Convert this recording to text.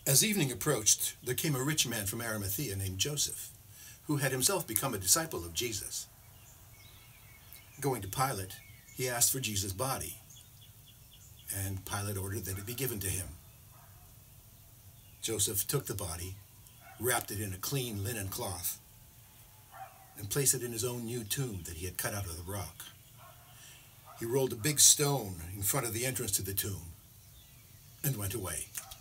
As evening approached, there came a rich man from Arimathea named Joseph, who had himself become a disciple of Jesus. Going to Pilate, he asked for Jesus' body, and Pilate ordered that it be given to him. Joseph took the body, wrapped it in a clean linen cloth, and placed it in his own new tomb that he had cut out of the rock. He rolled a big stone in front of the entrance to the tomb and went away.